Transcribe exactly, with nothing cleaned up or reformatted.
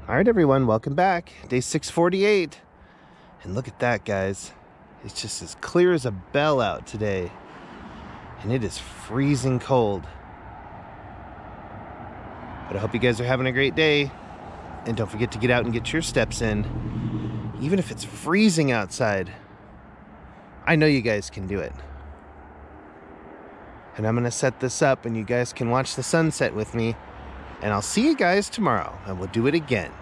All right, everyone, welcome back. Day six forty-eight. And look at that, guys. It's just as clear as a bell out today. And it is freezing cold. But I hope you guys are having a great day. And don't forget to get out and get your steps in. Even if it's freezing outside. I know you guys can do it. And I'm going to set this up and you guys can watch the sunset with me. And I'll see you guys tomorrow. And we'll do it again.